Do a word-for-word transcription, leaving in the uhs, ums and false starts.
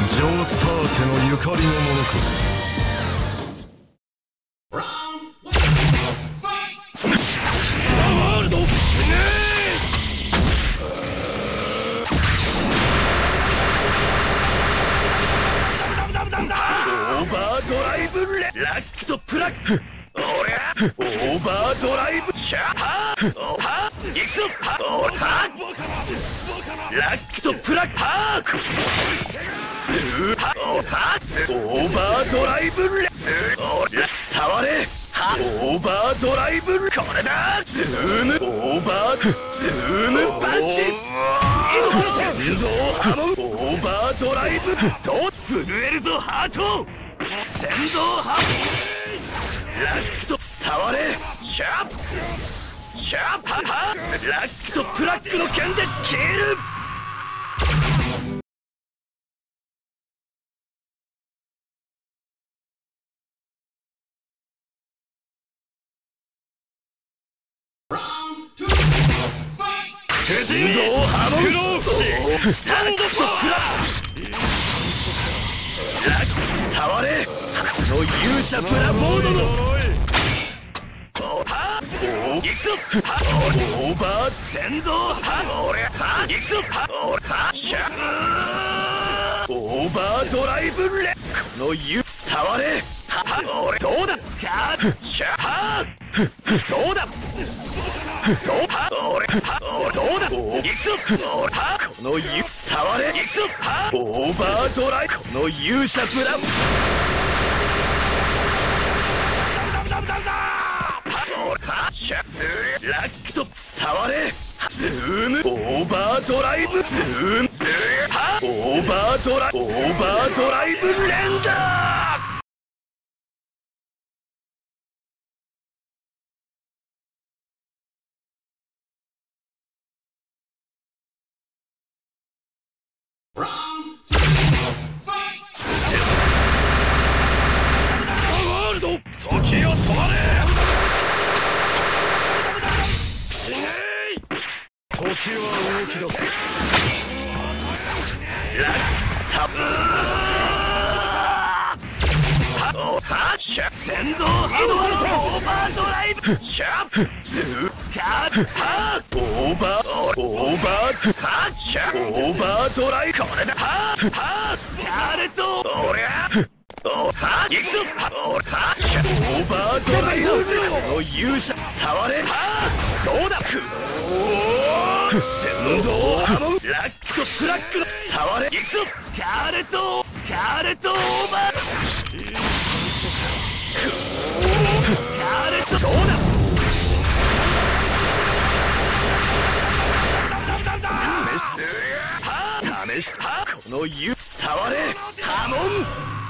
ジョースター家のゆかりのものか。ワールド死ねオーバードライブレラックとプラックオーバードライブシャーハーハーいくぞオーハーラックとプラックハークスーハーハースオーバードライブレスーラスタワレオーバードライブこれだズームオーバーズームパンチ先導ハモンオーバードライブと震えるぞハート先導ハモンラックと伝われシャープシャープハハラックとプラックの剣で消える先導ハモンスタンドとプラックラック伝われこの勇者ブラボードのオーバー先導ハ俺ハ行くぞハシャオーバードライブレスこの勇伝われハ俺どうだスカープシャハどうだどうは俺はどうだ行くぞ俺はこの勇伝われ行くぞはオーバードライこの勇者ブラボーシャツラックと伝われズームオーバードライブズームズームオーバードライオーバードライブ連打ワールド時を止まれ時は動きだラックスタブハッシャ先導ハオーバードライブシャープズースカートハーオーバーオーバーハッシャオーバードライブこれだハーハースカーレットオリャオーハー行くぞオーハッシャオーバードライブこの勇者伝われハーどうだくおー先導ハモンラックとプラックの伝われ行くぞスカーレットスカーレットオーバースカーレットどうだ試す試したこの勇伝われハモン